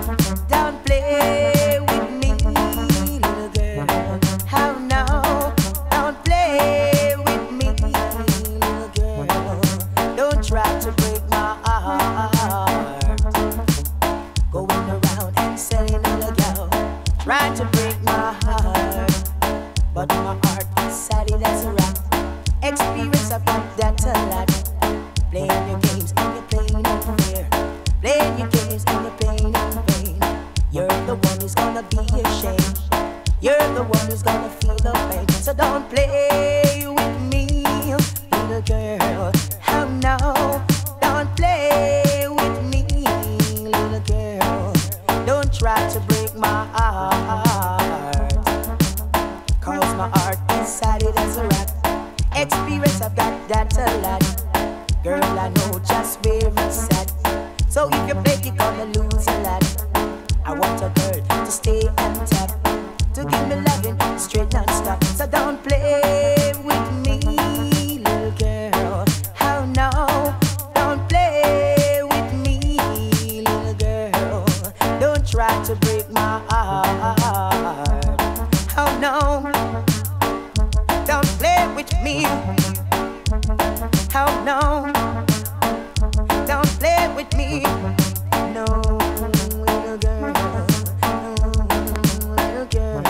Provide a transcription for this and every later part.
Don't play with me, little girl. How now? Don't play with me, little girl. Don't try to break my heart. Going around and selling little girl, trying to break my heart. But my heart is solid as a rock. Experience I've got that a lot. Playing your games and you're playing unfair. Playing your games and you're playing in vain. You're the one who's gonna be ashamed. You're the one who's gonna feel the pain. So don't play with me, little girl. How now? Don't play with me, little girl. Don't try to break my heart, 'cause my heart is solid as a rock. Experience I've got that a lot. Girl, I know just where it's at. So if you play, you're gonna lose a lot. I want a girl to stay on top, to give me loving straight non-stop. So don't play with me, little girl. How now? Don't play with me, little girl. Don't try to break my heart. How now? Don't play with me. How now? Don't play with me. No, little girl. No, little girl.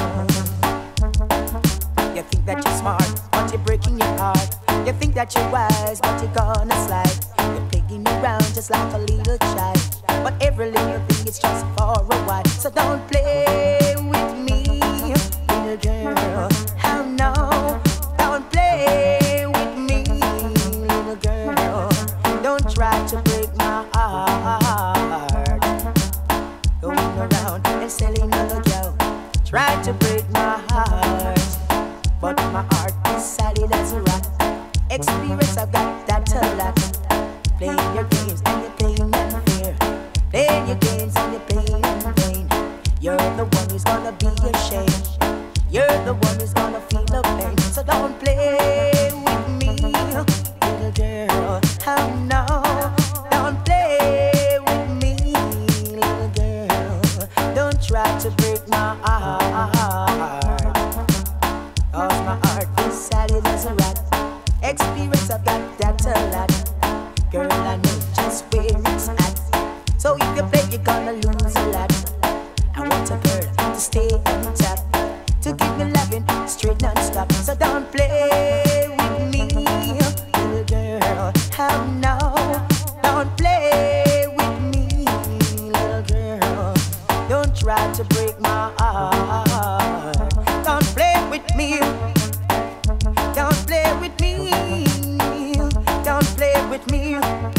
You think that you're smart, but you're breaking your heart. You think that you're wise, but you're gonna slide. You're playing around just like a little child. But every little thing is just for a while. So don't play with me, little girl. How now? Don't play with me, little girl. Don't try to break my heart. Going around and selling little girl, try to break my heart. But my heart is solid as a rock. Experience I've got that a lot. Playing your games and you're playing unfair. Playing your games and you're playing in vain. You're the one who's gonna be ashamed. You're the one who's gonna feel the pain. So don't play with me, little girl. How now? Don't play with me, little girl. Don't try to break my heart, 'cause my heart is solid as a rock. Experience I've got that a lot. Girl, I know just where it's at. So if you play, you're gonna lose a lot. I want a girl to stay on top, to give me loving straight non-stop. So don't play with me, little girl. How now? Don't play with me, little girl. Don't try to break my heart. Don't play with me. Don't play with me. Don't play with me.